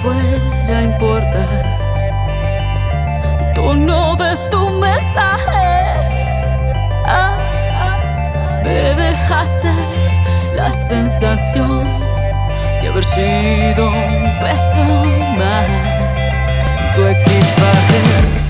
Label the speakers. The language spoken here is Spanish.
Speaker 1: fuera a importar. Tú no ves tu mensaje. Me dejaste la sensación de haber sido un peso más. Tu equipaje